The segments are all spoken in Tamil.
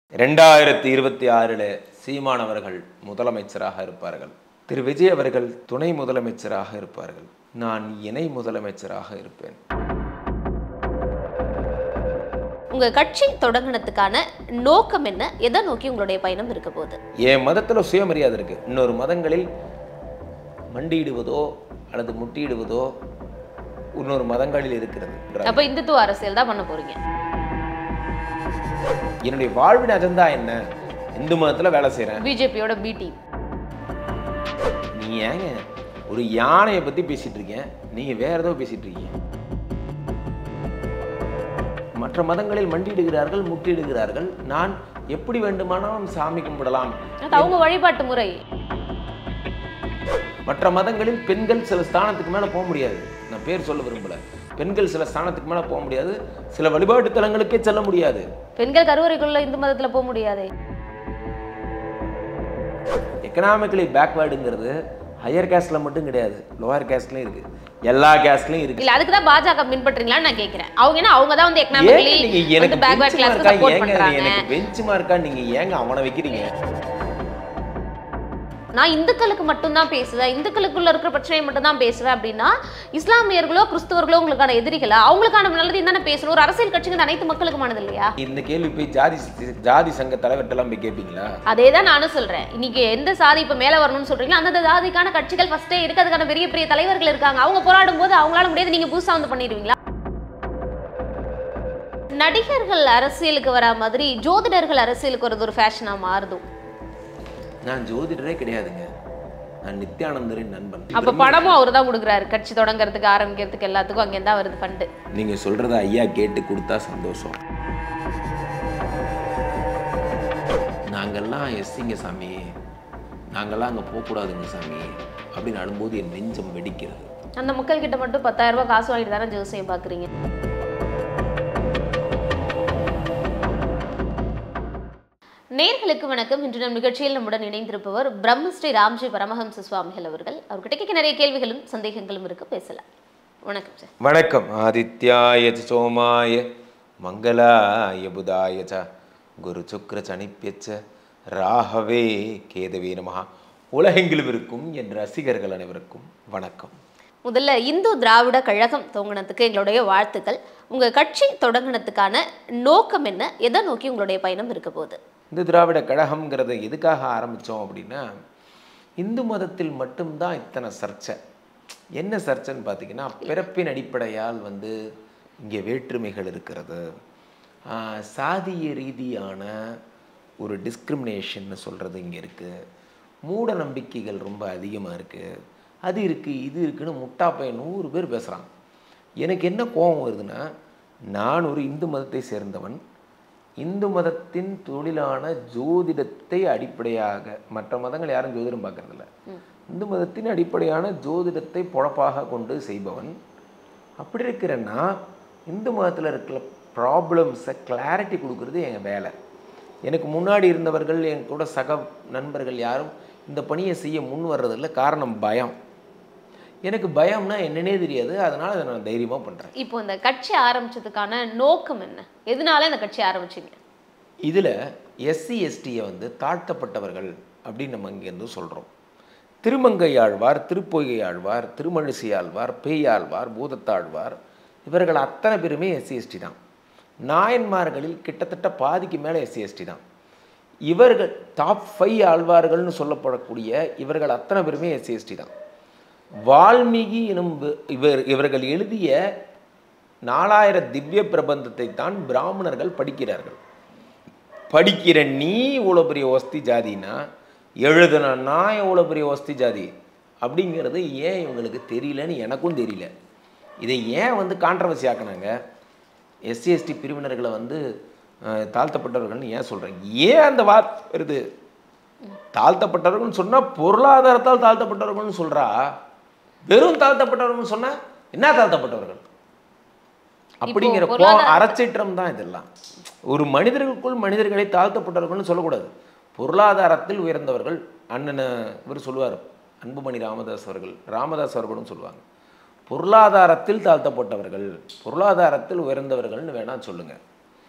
2026 சீமான் அவர்கள் முதலமைச்சராக இருப்பார்கள். திரு விஜய் அவர்கள் துணை முதலமைச்சராக இருப்பார்கள். நான் இணை முதலமைச்சராக இருப்பேன். உங்க கட்சி தொடங்கினதுக்கான நோக்கம் என்ன? எதை நோக்கி உங்களுடைய பயணம் இருக்க போகுது? என் மதத்துல சுயமரியாதை இருக்கு. இன்னொரு மதங்களில் மண்டியிடுவதோ அல்லது முட்டியிடுவதோ இன்னொரு மதங்களில் இருக்கிறது. அப்ப இந்துத்துவ அரசியல் தான் பண்ண போறீங்க. என்னுடைய வாழ்வின் அஜெண்டா என்ன? இந்து மதத்துல வேலை செய்யறேன். பிஜேபியோட பி டீம். நீ ஏங்க ஒரு யானையை பத்தி பேசிட்டு இருக்கேன், நீங்க வேற ஏதோ பேசிட்டு இருக்கீங்க. மற்ற மதங்களில் மண்டியிடுகிறார்கள், முட்டியிடுகிறார்கள். நான் எப்படி வேண்டுமானாலும் சாமி கும்பிடலாம். அவங்க வழிபாட்டு முறை. மற்ற மதங்களில் பெண்கள் சில ஸ்தானத்துக்கு மேல போக முடியாது. நான் பேர் சொல்ல விரும்பல. பெண்கள் சில ஸ்தானத்துக்கு மேல போக முடியாது. சில வழிபாட்டு தலங்களுக்கே செல்ல முடியாது. பெண்கள் கருவறைக்குள்ள இந்து மதத்துல போக முடியாது. எக்கனாமிக்கலி பேக்வேர்டுங்கிறது ஹையர் கேஸ்ட்ல மட்டும் கிடையாது, லோயர் கேஸ்ட்லயும் இருக்கு, எல்லா கேஸ்ட்லயும் இருக்கு. இல்ல அதுக்கு தான் பாஜக பின்பற்றீங்களான்னு நான் கேக்குறேன். அவங்க என்ன அவங்க தான் வந்து எக்கனாமிக்கலி எனக்கு பேக்வேர்ட் கிளாஸ்க்கு சப்போர்ட் பண்றாங்க. எனக்கு பெஞ்ச்மார்க்கா நீங்க ஏங்க அவனை வைக்கிறீங்க? நான் இந்துக்களுக்கு மட்டும் தான் பேசுவேன், இந்துக்களுக்குள்ள இருக்கிற பிரச்சனையை மட்டும் தான் பேசுவேன் அப்படின்னா இஸ்லாமியர்களோ கிறிஸ்தவர்களோ உங்களுக்கான எதிரிகளா? அவங்களுக்கான நல்லதையும் தானே பேசணும். ஒரு அரசியல் கட்சிங்க அனைத்து மக்களுக்குமானது இல்லையா? இந்த கேள்வி போய் ஜாதி சங்க தலைவர்கிட்ட போய் கேட்பீங்களா? அதே தான் நானும் சொல்றேன். இன்னைக்கு எந்த சாதி இப்ப மேல வரணும்னு சொல்றீங்களா, அந்த ஜாதிக்கான கட்சிகள் ஃபர்ஸ்டே இருக்கு, அதுக்கான பெரிய பெரிய தலைவர்கள் இருக்காங்க. அவங்க போராடும் போது அவங்களால முடியாது, நீங்க புதுசா வந்து பண்ணிடுவீங்களா? நடிகர்கள் அரசியலுக்கு வரா மாதிரி ஜோதிடர்கள் அரசியலுக்கு வரது ஒரு ஃபேஷனா மாறுது. நான் ஜோதிடரே கிடையாதுங்க, நான் நித்யானந்தரின் நண்பன். அப்ப பணமும் அவரு தான் கொடுக்குறாரு, கட்சி தொடங்குறதுக்கு ஆரம்பிக்கிறதுக்கு எல்லாத்துக்கும் அங்கே தான் வருது ஃபண்டு. நீங்க சொல்றத ஐயா கேட்டு கொடுத்தா சந்தோஷம். நாங்கெல்லாம் எஸ்சிங்க சாமி, நாங்கெல்லாம் அங்கே போகக்கூடாதுங்க சாமி அப்படின்னு அழும்போது என் நெஞ்சம் வெடிக்கிறது. அந்த மக்கள் கிட்ட மட்டும் 10,000 ரூபாய் காசு வாங்கிட்டு தானே ஜோசியம் பார்க்குறீங்க. நேர்களுக்கு வணக்கம். இன்று நம் நிகழ்ச்சியில் நம்முடன் இணைந்திருப்பவர் பிரம்மஸ்ரீ ராம்ஜி பரமஹம்ச சுவாமிகள் அவர்கள். அவர்கிட்ட நிறைய கேள்விகளும் சந்தேகங்களும் இருக்கு, பேசலாம். வணக்கம் சார். வணக்கம். ஆதித்யாய சோமாய மங்களாய புதாய ச குரு சுக்ர சனிப்பியச்ச ராகவே கேதவே நமஹ. உலகெங்கிலும் இருக்கும் என் ரசிகர்கள் அனைவருக்கும் வணக்கம். முதல்ல இந்து திராவிட கழகம் துவங்கினதுக்கு எங்களுடைய வாழ்த்துக்கள். உங்க கட்சி தொடங்கினதுக்கான நோக்கம் என்ன? எதை நோக்கி உங்களுடைய பயணம் இருக்க போகுது? இந்து திராவிட கழகம்ங்கிறத எதுக்காக ஆரம்பித்தோம் அப்படின்னா, இந்து மதத்தில் மட்டும்தான் இத்தனை சர்ச்சை. என்ன சர்ச்சைன்னு பார்த்தீங்கன்னா, பிறப்பின் அடிப்படையால் இங்கே வேற்றுமைகள் இருக்கிறது, சாதிய ரீதியான ஒரு டிஸ்கிரிமினேஷன் சொல்கிறது இங்கே இருக்குது, மூட நம்பிக்கைகள் ரொம்ப அதிகமாக இருக்குது, அது இருக்குது இது இருக்குதுன்னு முட்டாப்பையன் 100 பேர் பேசுகிறாங்க. எனக்கு என்ன கோபம் வருதுன்னா, நான் ஒரு இந்து மதத்தை சேர்ந்தவன். இந்து மதத்தின் தொழிலான ஜோதிடத்தை அடிப்படையாக, மற்ற மதங்கள் யாரும் ஜோதிடம் பார்க்கறதில்ல, இந்து மதத்தின் அடிப்படையான ஜோதிடத்தை பொழப்பாக கொண்டு செய்பவன். அப்படி இருக்கிறன்னா இந்து மதத்தில் இருக்கிற ப்ராப்ளம்ஸை கிளாரிட்டி கொடுக்கறது எங்கள் வேலை. எனக்கு முன்னாடி இருந்தவர்கள், என் கூட சக நண்பர்கள் யாரும் இந்த பணியை செய்ய முன் வர்றதில்லை. காரணம் பயம். எனக்கு பயம்னா என்னன்னே தெரியாது, அதனால் அதை நான் தைரியமாக பண்ணுறேன். இப்போ இந்த கட்சி ஆரம்பிச்சதுக்கான நோக்கம் என்ன? எதனால இந்த கட்சி ஆரம்பிச்சிங்க? இதில் எஸ்சி எஸ்டியை தாழ்த்தப்பட்டவர்கள் அப்படின்னு நம்ம இங்கேருந்து சொல்கிறோம். திருமங்கை ஆழ்வார், திருப்பொய்கை ஆழ்வார், திருமழிசை ஆழ்வார், பேயாழ்வார், பூதத்தாழ்வார், இவர்கள் அத்தனை பேருமே எஸ்சி எஸ்டி தான். நாயன்மார்களில் கிட்டத்தட்ட பாதிக்கு மேலே எஸ்சி எஸ்டி தான். இவர்கள் டாப் 5 ஆழ்வார்கள்னு சொல்லப்படக்கூடிய இவர்கள் அத்தனை பேருமே எஸ்சி எஸ்டி தான். வால்மீகி எனும் இவர்கள் எழுதிய 4000 திவ்ய பிரபந்தத்தை தான் பிராமணர்கள் படிக்கிறார்கள். படிக்கிற நீ இவ்வளோ பெரிய வஸ்தி ஜாதினா, எழுதுன நான் எவ்வளோ பெரிய வஸ்தி ஜாதி அப்படிங்கிறது ஏன் இவங்களுக்கு தெரியலன்னு எனக்கும் தெரியல. இதை ஏன் கான்ட்ரவர்சி ஆக்கினாங்க? எஸ்சி எஸ்டி பிரிவினர்களை தாழ்த்தப்பட்டவர்கள்னு ஏன் சொல்கிறேன்? ஏன் அந்த வார்த்தை வருது? தாழ்த்தப்பட்டவர்கள்னு சொன்னால் பொருளாதாரத்தால் தாழ்த்தப்பட்டவர்கள்னு சொல்கிறா, வெறும் தாழ்த்தப்பட்டவர்கள் சொன்னா என்ன தாழ்த்தப்பட்டவர்கள் அப்படிங்கிற அறச்சீற்றம் தான் இதெல்லாம். ஒரு மனிதர்களுக்குள் மனிதர்களை தாழ்த்தப்பட்டவர்கள்னு சொல்லக்கூடாது. பொருளாதாரத்தில் உயர்ந்தவர்கள், அண்ணன் இவர் சொல்லுவார், அன்புமணி ராமதாஸ் அவர்களும் சொல்லுவாங்க, பொருளாதாரத்தில் தாழ்த்தப்பட்டவர்கள், பொருளாதாரத்தில் உயர்ந்தவர்கள்னு வேணா சொல்லுங்க.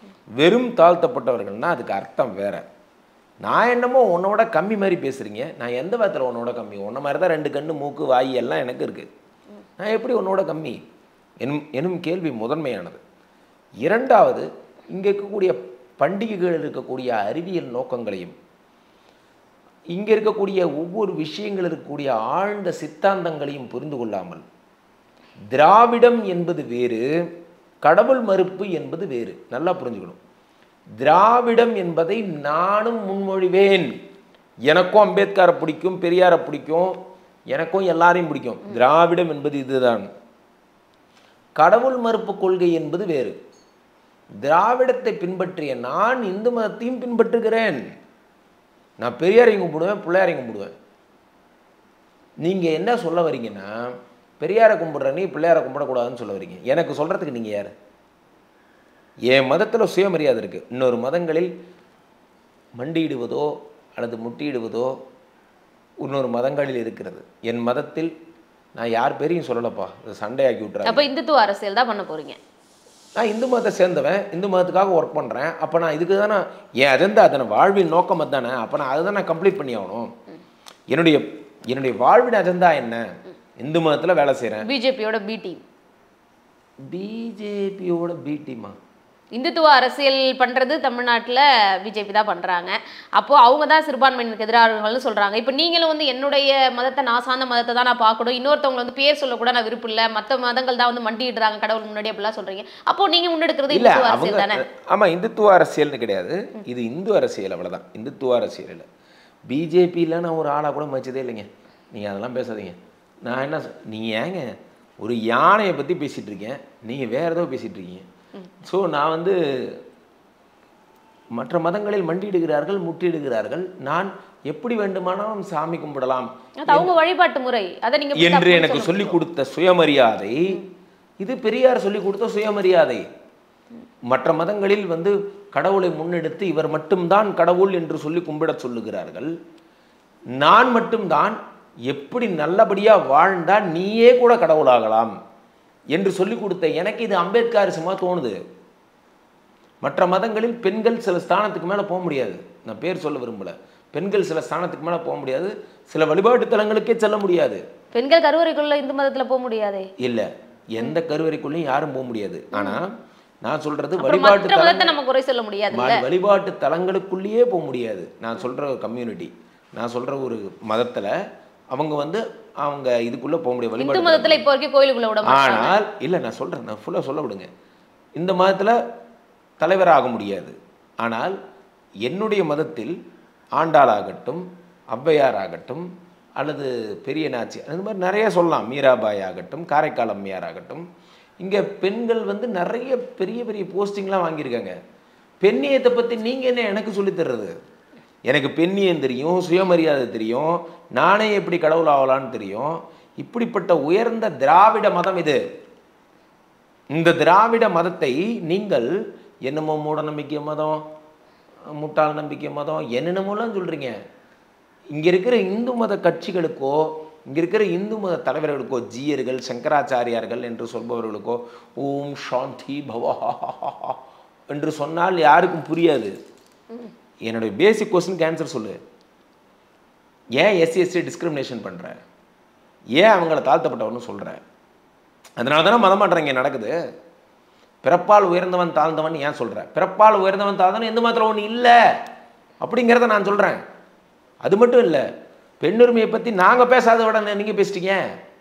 வெறும் தாழ்த்தப்பட்டவர்கள்னா அதுக்கு அர்த்தம் வேற. நான் என்னமோ உன்னோட கம்மி மாதிரி பேசுகிறீங்க, நான் எந்த விதத்தில் உன்னோட கம்மி? உன்ன மாதிரி தான் 2 கண்ணு மூக்கு வாய் எல்லாம் எனக்கு இருக்குது, நான் எப்படி உன்னோட கம்மி எனும் கேள்வி முதன்மையானது. இரண்டாவது, இங்கே இருக்கக்கூடிய பண்டிகைகள் இருக்கக்கூடிய அறிவியல் நோக்கங்களையும் இங்கே இருக்கக்கூடிய ஒவ்வொரு விஷயங்கள் இருக்கக்கூடிய ஆழ்ந்த சித்தாந்தங்களையும் புரிந்து கொள்ளாமல் திராவிடம் என்பது வேறு, கடவுள் மறுப்பு என்பது வேறு. நல்லா புரிஞ்சுக்கணும். திராவிடம் என்பதை நானும் முன்மொழிவேன். எனக்கும் அம்பேத்கரை பிடிக்கும், பெரியாரை பிடிக்கும், எனக்கும் எல்லாரையும் பிடிக்கும். திராவிடம் என்பது இதுதான். கடவுள் மறுப்பு கொள்கை என்பது வேறு. திராவிடத்தை பின்பற்றிய நான் இந்து மதத்தையும் பின்பற்றுகிறேன். நான் பெரியாரையும் கும்பிடுவேன், பிள்ளையாரையும் கும்பிடுவேன். நீங்கள் என்ன சொல்ல வரீங்கன்னா, பெரியாரை கும்பிட்ற நீ பிள்ளையாரை கும்பிடக்கூடாதுன்னு சொல்ல வரீங்க. எனக்கு சொல்கிறதுக்கு நீங்கள் யார்? என் மதத்தில் சுயமரியாதை இருக்குது. இன்னொரு மதங்களில் மண்டியிடுவதோ அல்லது முட்டியிடுவதோ இன்னொரு மதங்களில் இருக்கிறது. என் மதத்தில் நான் யார் பேரையும் சொல்லலப்பா, சண்டையாக்கி விட்டுறேன். அப்போ இந்துத்துவ அரசியல் தான் பண்ண போகிறீங்க. நான் இந்து மதத்தை சேர்ந்தவன், இந்து மதத்துக்காக ஒர்க் பண்ணுறேன். அப்போ நான் இதுக்கு தானே என் அஜெண்டா, அதனை வாழ்வின் நோக்கம் தானே. அப்போ நான் அதை தான் நான் கம்ப்ளீட் பண்ணி ஆகணும். என்னுடைய வாழ்வின் அஜெண்டா என்ன? இந்து மதத்தில் வேலை செய்கிறேன். பிஜேபியோட பி டீம். பிஜேபியோட பி டீமா? இந்துத்துவ அரசியல் பண்ணுறது தமிழ்நாட்டில் பிஜேபி தான் பண்ணுறாங்க. அப்போது அவங்க தான் சிறுபான்மையினருக்கு எதிரானவர்கள்னு சொல்கிறாங்க. இப்போ நீங்களும் வந்து என்னுடைய மதத்தை, நான் சார்ந்த மதத்தை தான் நான் பார்க்கணும், இன்னொருத்தவங்களை வந்து பேர் சொல்லக்கூட நான் விருப்பம் இல்லை, மற்ற மதங்கள் தான் வந்து மண்டிடுறாங்க கடவுள் முன்னாடி அப்படிலாம் சொல்கிறீங்க. அப்போது நீங்கள் முன்னெடுக்கிறது இந்துத்துவ அரசியல் தானே? ஆமாம், இந்துத்துவ அரசியல்னு கிடையாது, இது இந்து அரசியல், அவ்வளோதான். இந்துத்துவ அரசியல் இல்லை. பிஜேபியில் நான் ஒரு ஆளாக கூட மதிச்சதே இல்லைங்க. நீங்கள் அதெல்லாம் பேசாதீங்க. நான் என்ன, நீங்கள் ஏங்க ஒரு யானையை பற்றி பேசிகிட்டு இருக்கேன், நீங்கள் வேறு ஏதோ பேசிகிட்டு இருக்கீங்க. ஸோ நான் வந்து மற்ற மதங்களில் மண்டியிடுகிறார்கள், முட்டியிடுகிறார்கள், நான் எப்படி வேண்டுமானாலும் சாமி கும்பிடலாம் அவங்க வழிபாட்டு முறை அதை நீங்க என்று எனக்கு சொல்லிக் கொடுத்த சுயமரியாதை இது. பெரியார் சொல்லிக் கொடுத்த சுயமரியாதை. மற்ற மதங்களில் வந்து கடவுளை முன்னெடுத்து இவர் மட்டும்தான் கடவுள் என்று சொல்லி கும்பிட சொல்லுகிறார்கள். நான் மட்டும்தான் எப்படி நல்லபடியாக வாழ்ந்தால் நீயே கூட கடவுளாகலாம் என்று சொல்லிக் கொடுத்த எனக்கு இது அம்பேத்கரிசமாக தோணுது. மற்ற மதங்களில் பெண்கள் சில ஸ்தானத்துக்கு மேலே போக முடியாது. நான் பேர் சொல்ல விரும்பலை. பெண்கள் சில ஸ்தானத்துக்கு மேலே போக முடியாது, சில வழிபாட்டு தலங்களுக்கே செல்ல முடியாது. பெண்கள் கருவறைக்குள்ள இந்து மதத்தில் போக முடியாது. இல்லை, எந்த கருவறைக்குள்ளேயும் யாரும் போக முடியாது. ஆனால் நான் சொல்றது வழிபாட்டு தலத்தை நம்ம குறை சொல்ல முடியாது. வழிபாட்டு தலங்களுக்குள்ளேயே போக முடியாது. நான் சொல்ற கம்யூனிட்டி, நான் சொல்ற ஒரு மதத்தில் அவங்க வந்து அவங்க இதுக்குள்ளே போக முடியாது. வழிபாட்டு மதத்தில் இப்போ வரைக்கும் கோயிலுக்குள்ள விட மாட்டாங்க. ஆனால் இல்லை, நான் சொல்கிறேன், நான் ஃபுல்லாக சொல்ல விடுங்க. இந்த மதத்தில் தலைவராக முடியாது. ஆனால் என்னுடைய மதத்தில் ஆண்டாளாகட்டும், ஔவையார் ஆகட்டும், அல்லது பெரிய நாச்சி, அந்த மாதிரி நிறைய சொல்லலாம், மீராபாய் ஆகட்டும், காரைக்கால் அம்மையார் ஆகட்டும், இங்கே பெண்கள் வந்து நிறைய பெரிய பெரிய போஸ்டிங்லாம் வாங்கியிருக்காங்க. பெண்ணியத்தை பற்றி நீங்கள் என்ன எனக்கு சொல்லித்தர்றது? எனக்கு பெண்ணியம் தெரியும், சுயமரியாதை தெரியும், நானே எப்படி கடவுள் ஆகலான்னு தெரியும். இப்படிப்பட்ட உயர்ந்த திராவிட மதம் இது. இந்த திராவிட மதத்தை நீங்கள் என்னமோ மூட நம்பிக்கை மதம், முட்டாள் நம்பிக்கை மதம், என்னென்னமோலாம் சொல்கிறீங்க. இங்கே இருக்கிற இந்து மத கட்சிகளுக்கோ, இங்கே இருக்கிற இந்து மத தலைவர்களுக்கோ, ஜீயர்கள், சங்கராச்சாரியார்கள் என்று சொல்பவர்களுக்கோ ஓம் சாந்தி பவா என்று சொன்னால் யாருக்கும் புரியாது. என்னுடைய பேசிக் கொஸ்டினுக்கு ஆன்சர் சொல்லு. ஏன் எஸ்சி டிஸ்கிரிமினேஷன் பண்ணுற? ஏன் அவங்கள தாழ்த்தப்பட்டவன்னு சொல்கிற? அதனால தானே மதமாற்றம் இங்கே நடக்குது. பிறப்பால் உயர்ந்தவன் தாழ்ந்தவன் ஏன் சொல்கிற? பிறப்பால் உயர்ந்தவன் தாழ்ந்தவன் எந்த மதத்தில் ஒன்று இல்லை அப்படிங்கிறத நான் சொல்கிறேன். அது மட்டும் இல்லை, பெண்ணுரிமையை பற்றி நாங்கள் பேசாத விட நீங்கள் பேசிட்டீங்க.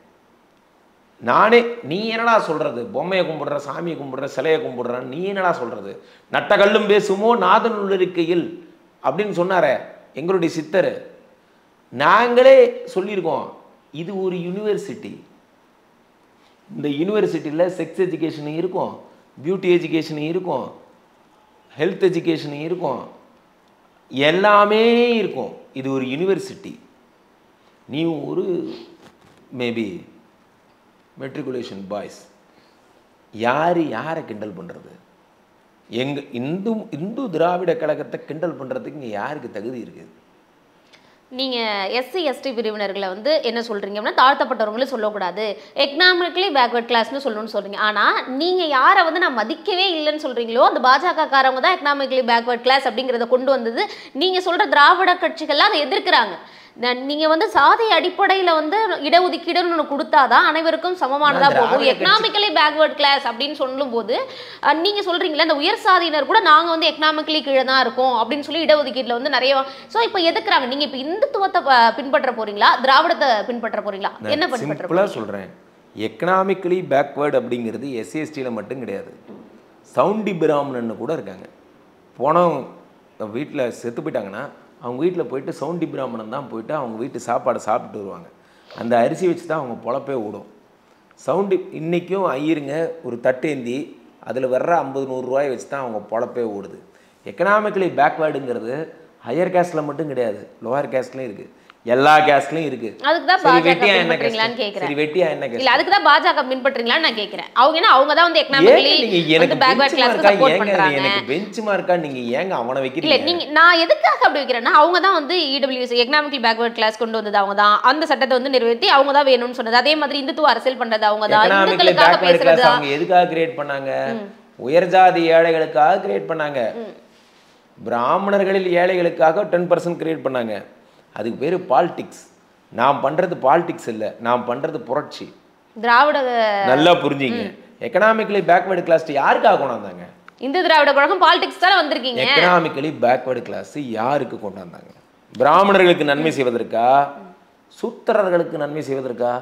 நானே, நீ என்னடா சொல்கிறது? பொம்மையை கும்பிடுற, சாமியை கும்பிடுற, சிலையை கும்பிடுறான்னு நீ என்னடா சொல்கிறது? நட்டகல்லும் பேசுமோ நாதன் உள்ளிருக்கையில் அப்படின்னு சொன்னாரே எங்களுடைய சித்தர். நாங்களே சொல்லியிருக்கோம், இது ஒரு யூனிவர்சிட்டி. இந்த யூனிவர்சிட்டியில் செக்ஸ் எஜுகேஷன் இருக்கும், பியூட்டி எஜுகேஷன் இருக்கும், ஹெல்த் எஜுகேஷன் இருக்கும், எல்லாமே இருக்கும். இது ஒரு யூனிவர்சிட்டி. நீ ஒரு மேபி மெட்ரிகுலேஷன் பாய்ஸ். யாரை கிண்டல் பண்ணுறது? இந்து திராவிட கழகத்தை கிண்டல் பண்ணுறதுக்கு இங்கே யாருக்கு தகுதி இருக்குது? நீங்கள் எஸ்சி எஸ்டி பிரிவினர்களை வந்து என்ன சொல்கிறீங்க அப்படின்னா தாழ்த்தப்பட்டவங்களும் சொல்லக்கூடாது, எக்கனாமிக்கலி பேக்வர்ட் கிளாஸ்னு சொல்லணும்னு சொல்கிறீங்க. ஆனால் நீங்கள் யாரை வந்து நான் மதிக்கவே இல்லைன்னு சொல்கிறீங்களோ அந்த பாஜகக்காரவங்க தான் எக்கனாமிக்கலி பேக்வர்ட் கிளாஸ் அப்படிங்கிறத கொண்டு வந்தது. நீங்கள் சொல்கிற திராவிட கட்சிகள்லாம் அதை எதிர்க்கிறாங்க. நீங்கள் வந்து சாதி அடிப்படையில் வந்து இடஒதுக்கீடுன்னு ஒன்று கொடுத்தாதான் அனைவருக்கும் சமமானதாக போகும். எக்கனாமிக்கலி பேக்வர்ட் கிளாஸ் அப்படின்னு சொல்லும்போது நீங்கள் சொல்கிறீங்களா இந்த உயர் சாதியினர் கூட நாங்கள் வந்து எக்கனாமிக்கலி கீழே தான் இருக்கோம் அப்படின்னு சொல்லி இடஒதுக்கீட்டில் வந்து நிறைய. ஸோ இப்போ எதுக்குறாங்க? நீங்கள் இப்போ இந்துத்துவத்தை பின்பற்ற போறீங்களா, திராவிடத்தை பின்பற்ற போறீங்களா, என்ன பின்பற்ற சொல்கிறேன்? எக்கனாமிக்கலி பேக்வேர்டு அப்படிங்கிறது எஸ்சிஎஸ்டியில் மட்டும் கிடையாது. சவுண்டி பிராமணன்னு கூட இருக்காங்க. போனோம் வீட்டில் செத்து போயிட்டாங்கன்னா அவங்க வீட்டில் போயிட்டு சவுண்டி பிராமணன் தான் போயிட்டு அவங்க வீட்டு சாப்பாடை சாப்பிட்டு வருவாங்க. அந்த அரிசி வச்சு தான் அவங்க பொழப்பே ஓடும். சவுண்டி இன்றைக்கும் ஐயருங்க ஒரு தட்டேந்தி அதில் வர்ற 50-100 ரூபாய் வச்சு தான் அவங்க பொழப்பே ஓடுது. எக்கனாமிக்கலி பேக்வேர்டுங்கிறது ஹையர் கேஸ்ட்டில் மட்டும் கிடையாது, லோவர் கேஸ்ட்லையும் இருக்குது, எல்லா கேஸ்ட்லையும் இருக்குது. அதுக்கு தான் பாஜக பின்பற்றீங்களான்னு கேக்குறேன். சரி வெட்டியா என்ன கேஸ்? இல்ல அதுக்கு தான் பாஜக பின்பற்றீங்களான்னு நான் கேக்குறேன். அவங்க தான் வந்து எக்கனாமிக்கலி வந்து பேக்வர்ட் கிளாஸ் சப்போர்ட் பண்றாங்க. எனக்கு பெஞ்ச் மார்க்கா நீங்க ஏங்க அவனை வைக்கிறீங்க? இல்ல நீங்க நான் எதுக்காக அப்படி வைக்கிறேன்னா அவங்க தான் வந்து இடபிள்யூஎஸ் எக்கனாமிக்கலி பேக்வர்ட் கிளாஸ் கொண்டு வந்தது அவங்க தான். அந்த சட்டத்தை வந்து நிறைவேற்றி அவங்க தான் வேணும்னு சொன்னது. அதே மாதிரி இந்துத்துவ அரசியல் பண்றது அவங்க தான். இந்துக்களுக்காக பேசுறது அவங்க எதுக்காக கிரியேட் பண்ணாங்க? உயர் ஜாதி ஏழைகளுக்காக கிரியேட் பண்ணாங்க. பிராமணர்களில் ஏழைகளுக்காக 10% கிரியேட் பண்ணாங்க. அதுக்கு பேரு பாலிடிக்ஸ். நாம் பண்றது பாலிடிக்ஸ் இல்ல, நாம் பண்றது புரட்சி. திராவிட நல்லா புரிஞ்சுங்க. எக்கனாமிக்கலி பேக்வர்டு கிளாஸ் யாருக்காக கொண்டாந்தாங்க? இந்து திராவிட கழகம் பாலிடிக்ஸ் தான வந்திருக்கீங்க. எக்கனாமிக்கலி பேக்வர்டு கிளாஸ் யாருக்கு கொண்டாந்தாங்க? பிராமணர்களுக்கு நன்மை செய்வதற்கா, சூத்திரர்களுக்கு நன்மை செய்வதற்கா?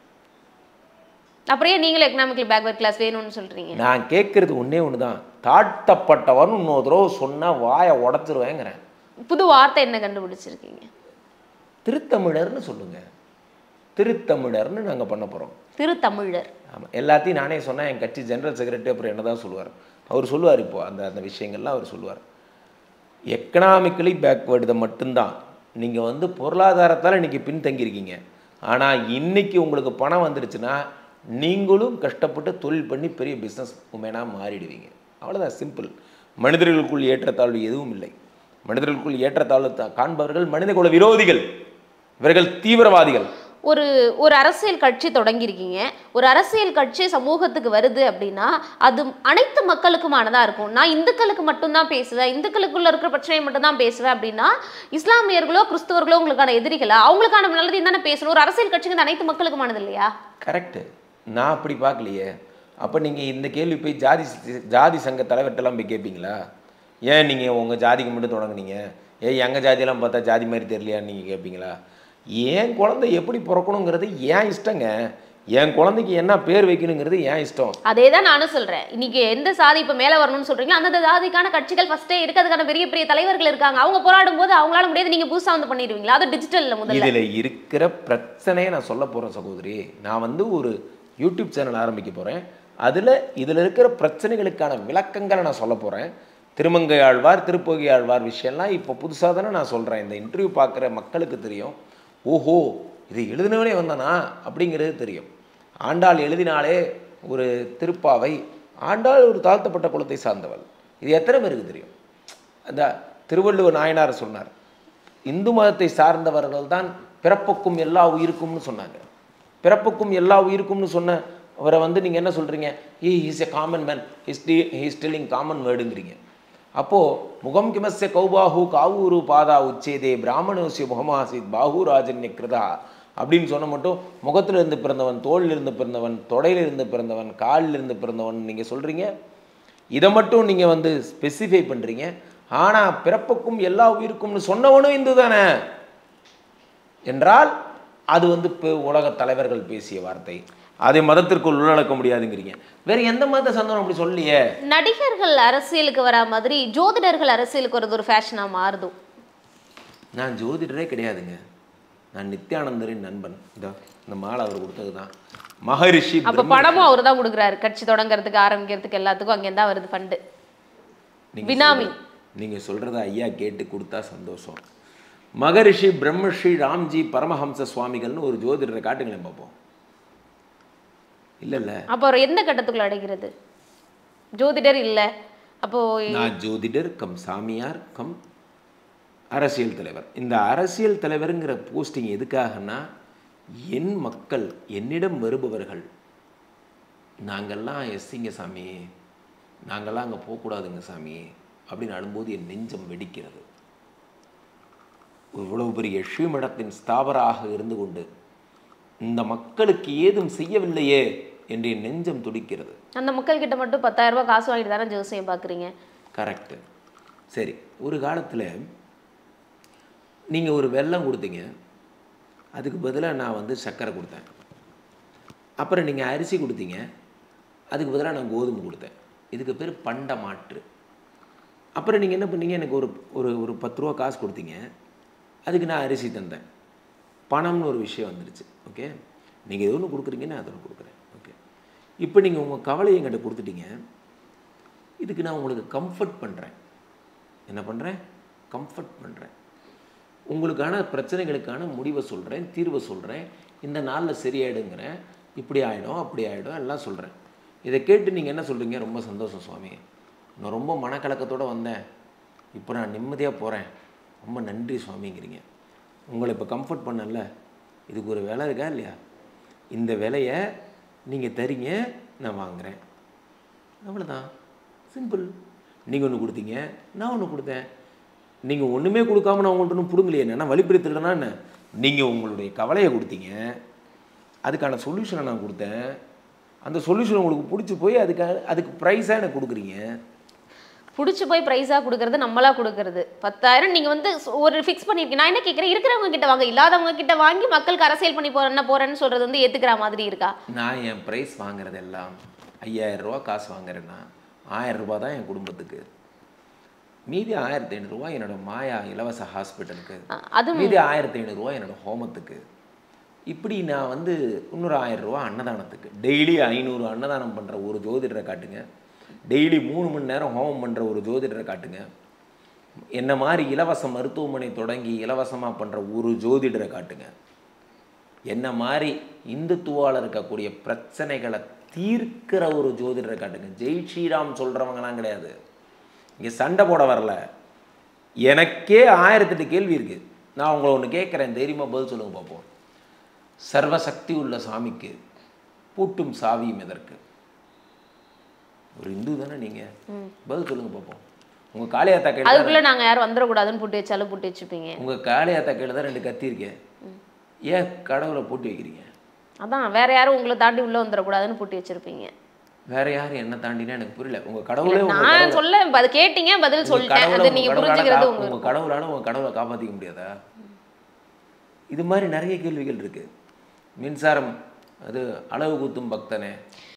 அப்படியே நீங்களும் எக்கனாமிக்கலி பேக்வர்ட் கிளாஸ் வேணும்னு சொல்றீங்க. நான் கேட்கறது ஒண்ணே ஒண்ணுதான். தாழ்த்தப்பட்டவன் இன்னொரு தடவை சொன்னா வாயை உடைச்சிருவேங்கிறேன். புது வார்த்தை என்ன கண்டுபிடிச்சிருக்கீங்க? திருத்தமிழர்னு சொல்லுங்க. திருத்தமிழர்னு நாங்கள் பண்ண போகிறோம். திருத்தமிழர். ஆமாம், எல்லாத்தையும் நானே சொன்னேன். என் கட்சி ஜெனரல் செக்ரட்டரி அப்புறம் என்ன தான் சொல்லுவார். அவர் சொல்லுவார், இப்போ அந்த விஷயங்கள்லாம் அவர் சொல்லுவார். எக்கனாமிக்கலி பேக்வேர்டு மட்டும்தான். நீங்கள் வந்து பொருளாதாரத்தால் இன்றைக்கி பின்தங்கியிருக்கீங்க. ஆனால் இன்றைக்கி உங்களுக்கு பணம் வந்துடுச்சுன்னா நீங்களும் கஷ்டப்பட்டு தொழில் பண்ணி பெரிய பிஸ்னஸ் உமேனாக மாறிடுவீங்க. அவ்வளோதான், சிம்பிள். மனிதர்களுக்குள் ஏற்றத்தாழ்வு எதுவும் இல்லை. மனிதர்களுக்குள் ஏற்றத்தாழ்வு காண்பவர்கள் மனிதகுல விரோதிகள், இவர்கள் தீவிரவாதிகள். ஒரு அரசியல் கட்சி தொடங்கியிருக்கீங்க. ஒரு அரசியல் கட்சி சமூகத்துக்கு வருது அப்படின்னா அது அனைத்து மக்களுக்குமானதாக இருக்கும். நான் இந்துக்களுக்கு மட்டும்தான் பேசுவேன், இந்துக்களுக்குள்ள இருக்கிற பிரச்சனையை மட்டும்தான் பேசுவேன் அப்படின்னா இஸ்லாமியர்களோ கிறிஸ்தவர்களோ உங்களுக்கான எதிரிகளா? அவங்களுக்கான நல்லதையும் தானே பேசணும். ஒரு அரசியல் கட்சிக்கு அனைத்து மக்களுக்குமானது இல்லையா? கரெக்டு. நான் அப்படி பார்க்கலையே. அப்போ நீங்கள் இந்த கேள்வி போய் ஜாதி சங்க தலைவர்கிட்டலாம் போய் கேட்பீங்களா? ஏன் நீங்கள் உங்கள் ஜாதிக்கு மட்டும் தொடங்குனீங்க, எங்கள் ஜாதியெல்லாம் பார்த்தா ஜாதி மாதிரி தெரியலையான்னு நீங்கள் கேட்பீங்களா? என் குழந்தை எப்படி பிறக்கணுங்கிறது ஏன் இஷ்டங்க. என் குழந்தைக்கு என்ன பேர் வைக்கணுங்கிறது ஏன் இஷ்டம். அதே தான் நானும் சொல்கிறேன். இன்னைக்கு எந்த சாதி இப்போ மேலே வரணும்னு சொல்கிறீங்களோ அந்த ஜாதிக்கான கட்சிகள் ஃபஸ்ட்டே இருக்கிறதுக்கான பெரிய பெரிய தலைவர்கள் இருக்காங்க. அவங்க போராடும் போது அவங்களால முடியாது, நீங்கள் புதுசாக வந்து பண்ணிடுவீங்களா? அது டிஜிட்டலில் முதல்ல. இதில் இருக்கிற பிரச்சனையை நான் சொல்ல போகிறேன் சகோதரி. நான் வந்து ஒரு யூடியூப் சேனல் ஆரம்பிக்க போகிறேன். இதில் இருக்கிற பிரச்சனைகளுக்கான விளக்கங்களை நான் சொல்ல போகிறேன். திருமங்கை ஆழ்வார், திருப்போகை ஆழ்வார் விஷயம்லாம் இப்போ புதுசாக தானே நான் சொல்கிறேன். இந்த இன்டர்வியூ பார்க்குற மக்களுக்கு தெரியும், ஓஹோ இது எழுதினவனே வந்தானா அப்படிங்கிறது தெரியும். ஆண்டாள் எழுதினாலே ஒரு திருப்பாவை, ஆண்டாள் ஒரு தாழ்த்தப்பட்ட குலத்தை சார்ந்தவள், இது எத்தனை பேருக்கு தெரியும்? அந்த திருவள்ளுவர் நாயனார் சொன்னார், இந்து மதத்தை சார்ந்தவர்கள் தான் பிறப்புக்கும் எல்லா உயிருக்கும்னு சொன்னாங்க. பிறப்புக்கும் எல்லா உயிருக்கும்னு சொன்ன அவரை வந்து நீங்கள் என்ன சொல்கிறீங்க? Is a common man, he's telling common வேர்டுங்கிறீங்க. அப்போது முகம் கிமஸ்ய கௌபாஹு காவூரு பாதா உச்சேதே பிராமணோசிய முகமாசித் பாஹூராஜன்ய கிருதா அப்படின்னு சொன்ன மட்டும் முகத்தில் இருந்து பிறந்தவன், தோளில் இருந்து பிறந்தவன், தொடையில் இருந்து பிறந்தவன், காலில் இருந்து பிறந்தவன் நீங்கள் சொல்கிறீங்க. இதை மட்டும் நீங்கள் வந்து ஸ்பெசிஃபை பண்ணுறீங்க. ஆனால் பிறப்புக்கும் எல்லா உயிருக்கும்னு சொன்னவனும் இந்து தானே என்றால் அது வந்து இப்போ உலக தலைவர்கள் பேசிய வார்த்தை, அதை மதத்திற்குள் உள்ளடக்க முடியாதுங்கிறீங்க. வேற எந்த மத சந்தனம் அப்படி சொல்லியே. நடிகர்கள் அரசியலுக்கு வரா மாதிரி ஜோதிடர்கள் அரசியலுக்கு வரது ஒரு ஃபேஷனா மாறுது. நான் ஜோதிடரே கிடையாதுங்க, நான் நித்யானந்தரின் நண்பன். இந்த மாலை அவர் கொடுத்தது தான். மகரிஷி. அப்ப பணமும் அவர் தான் கொடுக்குறாரு, கட்சி தொடங்குறதுக்கு ஆரம்பிக்கிறதுக்கு எல்லாத்துக்கும் அங்கே தான் வருது ஃபண்டு. பினாமி. நீங்க சொல்றத ஐயா கேட்டு கொடுத்தா சந்தோஷம். மகரிஷி பிரம்மஸ்ரீ ராம்ஜி பரமஹம்ச சுவாமிகள்னு ஒரு ஜோதிடரை காட்டுங்களேன் பார்ப்போம். இல்ல அப்போ அவர் எந்த கட்டத்துக்குள்ள அடைகிறது? ஜோதிடர் இல்ல, அப்போ நான் ஜோதிடர் கம் சாமியார் கம் அரசியல் தலைவர். இந்த அரசியல் தலைவருங்கிற போஸ்டிங் எதுக்காகன்னா, என் மக்கள், என்னிடம் வருபவர்கள், நாங்கள்லாம் எஸ்சிங்க சாமி, நாங்கள்லாம் அங்கே போகக்கூடாதுங்க சாமி அப்படின்னு அழும்போது என் நெஞ்சம் வெடிக்கிறது. இவ்வளவு பெரிய ஷீமடத்தின் ஸ்தாபராக இருந்து கொண்டு இந்த மக்களுக்கு ஏதும் செய்யவில்லையே என்று என் நெஞ்சம் துடிக்கிறது. அந்த மக்கள் கிட்ட மட்டும் 10,000 ரூபாய் காசு வாங்கிட்டு தானே ஜோசியம் பார்க்குறீங்க. கரெக்டு. சரி, ஒரு காலத்தில் நீங்கள் ஒரு வெல்லம் கொடுத்தீங்க, அதுக்கு பதிலாக நான் வந்து சர்க்கரை கொடுத்தேன். அப்புறம் நீங்கள் அரிசி கொடுத்தீங்க, அதுக்கு பதிலாக நான் கோதுமை கொடுத்தேன். இதுக்கு பேர் பண்ட மாற்று. அப்புறம் நீங்கள் என்ன பண்ணீங்க, எனக்கு ஒரு ஒரு ஒரு 10 ரூபா காசு கொடுத்தீங்க, அதுக்கு நான் அரிசி தந்தேன். பணம்னு ஒரு விஷயம் வந்துடுச்சு. ஓகே, நீங்கள் எது ஒன்று கொடுக்குறீங்க, நான் அதை ஒன்று கொடுக்குறேன். ஓகே, இப்போ நீங்கள் உங்கள் கவலையை என்கிட்ட கொடுத்துட்டீங்க, இதுக்கு நான் உங்களுக்கு கம்ஃபர்ட் பண்ணுறேன். என்ன பண்ணுறேன்? கம்ஃபர்ட் பண்ணுறேன். உங்களுக்கான பிரச்சனைகளுக்கான முடிவை சொல்கிறேன், தீர்வை சொல்கிறேன், இந்த நாளில் சரியாயிடுங்கிறேன், இப்படி ஆகிடும் அப்படி ஆகிடும் எல்லாம் சொல்கிறேன். இதை கேட்டு நீங்கள் என்ன சொல்கிறீங்க? ரொம்ப சந்தோஷம் சுவாமி, நான் ரொம்ப மனக்கலக்கத்தோடு வந்தேன், இப்போ நான் நிம்மதியாக போகிறேன், ரொம்ப நன்றி சுவாமிங்கிறீங்க. உங்களை இப்போ கம்ஃபர்ட் பண்ணல, இதுக்கு ஒரு விலை இருக்கா இல்லையா? இந்த விலையை நீங்கள் தரீங்க, நான் வாங்குகிறேன், அவ்வளோதான், சிம்பிள். நீங்கள் ஒன்று கொடுத்தீங்க, நான் ஒன்று கொடுத்தேன். நீங்கள் ஒன்றுமே கொடுக்காம நான் உங்கள்கிட்ட ஒன்றும் பிடுங்கலையே, என்ன வழிபடுத்தலைன்னா என்ன? நீங்கள் உங்களுடைய கவலையை கொடுத்தீங்க, அதுக்கான சொல்யூஷனை நான் கொடுத்தேன், அந்த சொல்யூஷன் உங்களுக்கு பிடிச்சி போய் அதுக்கு ப்ரைஸாக எனக்கு கொடுக்குறீங்க. பிடிச்சி போய் ப்ரைஸாக கொடுக்கறது, நம்மளா கொடுக்கறது 10,000 நீங்கள் வந்து ஒரு ஃபிக்ஸ் பண்ணியிருக்கீங்க. நான் என்ன கேட்குறேன், இருக்கிறவங்க கிட்ட வாங்க, இல்லாதவங்க கிட்ட வாங்கி மக்களுக்கு அரசியல் பண்ணி போகிறேன்னு சொல்கிறது வந்து ஏற்றுக்கிற மாதிரி இருக்கா? நான் என் ப்ரைஸ் வாங்குறதெல்லாம் 5,000 ரூபா காசு வாங்குறேன்னா 1000 ரூபா தான் என் குடும்பத்துக்கு, மீதி 1500 ரூபா என்னோட மாயா இலவச ஹாஸ்பிட்டலுக்கு, அது மீதி 1500 ரூபா என்னோட ஹோமத்துக்கு, இப்படி நான் வந்து இன்னொரு 1000 ரூபா அன்னதானத்துக்கு. டெய்லி 500 அன்னதானம் பண்ணுற ஒரு ஜோதிடரை காட்டுங்க, டெய்லி 3 மணி நேரம் ஹோமம் பண்ணுற ஒரு ஜோதிடரை காட்டுங்க, என்ன மாதிரி இலவச மருத்துவமனை தொடங்கி இலவசமாக பண்ணுற ஒரு ஜோதிடரை காட்டுங்க, என்ன மாதிரி இந்துத்துவால் இருக்கக்கூடிய பிரச்சனைகளை தீர்க்கிற ஒரு ஜோதிடரை காட்டுங்க. ஜெய் ஸ்ரீராம் சொல்கிறவங்கலாம் கிடையாது, இங்கே சண்டை போட வரல. எனக்கே 1008 கேள்வி இருக்குது. நான் உங்களை ஒன்று கேட்குறேன், தைரியமாக பதில் சொல்லுங்க பார்ப்போம். சர்வசக்தி உள்ள சாமிக்கு பூட்டும் சாவியும் எதற்கு? ஒரு இந்து தானே நீங்கள், பதில் சொல்லுங்க பார்ப்போம். உங்கள் காளியாத்தா கையில் அதுக்குள்ளே நாங்கள் யாரும் வந்துடக்கூடாதுன்னு பூட்டி வச்சாலும் பூட்டி வச்சுப்பீங்க. உங்கள் காளியாத்தா கையில் தான் 2 கத்தி இருக்கேன், ஏன் கடவுளை பூட்டி வைக்கிறீங்க? அதான் வேற யாரும் உங்களை தாண்டி உள்ளே வந்துடக்கூடாதுன்னு பூட்டி வச்சுருப்பீங்க. வேற யாரும் என்ன தாண்டினா எனக்கு புரியல. உங்கள் கடவுளே நான் சொல்ல அது கேட்டீங்க, பதில் சொல்லிட்டேன், அது நீங்கள் புரிஞ்சுக்கிறது. உங்கள் கடவுளால் உங்கள் கடவுளை காப்பாற்றிக்க முடியாதா? இது மாதிரி நிறைய கேள்விகள் இருக்குது. மின்சாரம் அது அளவு குத்தும் பக்தனே,